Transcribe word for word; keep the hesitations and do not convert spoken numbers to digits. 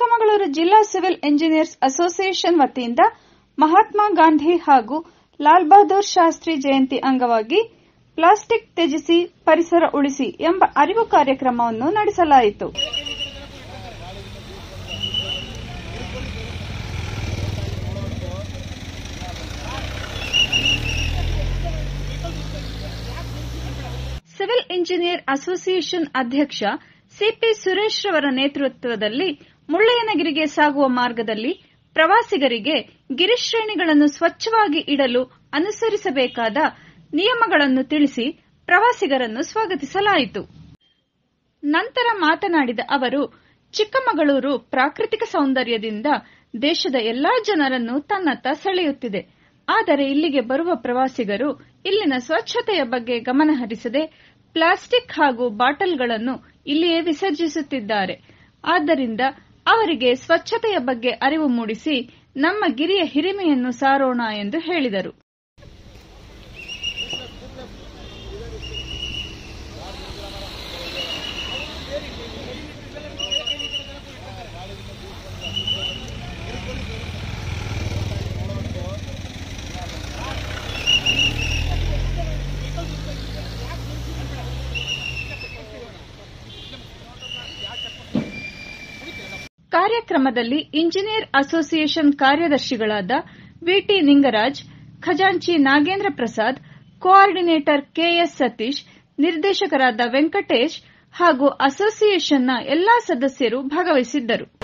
ಚಿಕ್ಕಮಗಳೂರು ಜಿಲ್ಲಾ civil engineers association ವತಿಯಿಂದ ಮಹಾತ್ಮ ಗಾಂಧಿ ಹಾಗೂ ಲಾಲ್ ಬಹದ್ದೂರ್ ಶಾಸ್ತ್ರಿ ಜಯಂತಿ ಅಂಗವಾಗಿ ಪ್ಲಾಸ್ಟಿಕ್ ತ್ಯಜಿಸಿ ಪರಿಸರ ಉಳಿಸಿ ಎಂಬ ಅರಿವು ಕಾರ್ಯಕ್ರಮವನ್ನು ನಡೆಸಲಾಯಿತು. ಸಿವಿಲ್ ಇಂಜಿನಿಯರ್ ಅಸೋಸಿಯೇಷನ್ ಅಧ್ಯಕ್ಷ ಸಿಪಿ ಸುರೇಶ್ ರವರ ನೇತೃತ್ವದಲ್ಲಿ ಮುಳ್ಳಯ್ಯನಗಿರಿಗೆ ಸಾಗುವ ಮಾರ್ಗದಲ್ಲಿ ಪ್ರವಾಸಿಗರಿಗೆ ಗಿರಿಶ್ರೇಣಿಗಳನ್ನು ಸ್ವಚ್ಛವಾಗಿ ಇಡಲು ಅನುಸರಿಸಬೇಕಾದ ನಿಯಮಗಳನ್ನು ತಿಳಿಸಿ ಪ್ರವಾಸಿಗರನ್ನು ಸ್ವಾಗತಿಸಲಾಯಿತು. ನಂತರ ಮಾತನಾಡಿದ ಅವರು, ಚಿಕ್ಕಮಗಳೂರು ಪ್ರಾಕೃತಿಕ ಸೌಂದರ್ಯದಿಂದ ದೇಶದ ಎಲ್ಲಾ ಜನರನ್ನು ತನ್ನತ್ತ ಸೆಳೆಯುತ್ತಿದೆ. ಆದರೆ ಇಲ್ಲಿಗೆ ಬರುವ ಪ್ರವಾಸಿಗರು ಇಲ್ಲಿನ ಸ್ವಚ್ಛತೆಯ ಬಗ್ಗೆ ಗಮನಹರಿಸದೆ ಪ್ಲಾಸ್ಟಿಕ್ ಹಾಗೂ ಬಾಟಲ್ಗಳನ್ನು ಇಲ್ಲಿಯೇ ವಿಸರ್ಜಿಸುತ್ತಿದ್ದಾರೆ. ಆದ್ದರಿಂದ ಅವರಿಗೆ ಸ್ವಚ್ಛತೆಯ ಬಗ್ಗೆ ಅರಿವು ಮೂಡಿಸಿ ನಮ್ಮ ಗಿರಿಯ ಹಿರಿಮೆಯನ್ನು ಸಾರೋಣ ಎಂದು ಹೇಳಿದರು. ಕಾರ್ಯಕ್ರಮದಲ್ಲಿ ಇಂಜಿನಿಯರ್ ಅಸೋಸಿಯೇಷನ್ ಕಾರ್ಯದರ್ಶಿಗಳಾದ ವಿಟಿ ನಿಂಗರಾಜ್, ಖಜಾಂಚಿ ನಾಗೇಂದ್ರ ಪ್ರಸಾದ್, ಕೋಆರ್ಡಿನೇಟರ್ ಕೆಎಸ್ ಸತೀಶ್, ನಿರ್ದೇಶಕರಾದ ವೆಂಕಟೇಶ್ ಹಾಗೂ ಅಸೋಸಿಯೇಷನ್ನ ಎಲ್ಲಾ ಸದಸ್ಯರು ಭಾಗವಹಿಸಿದ್ದರು.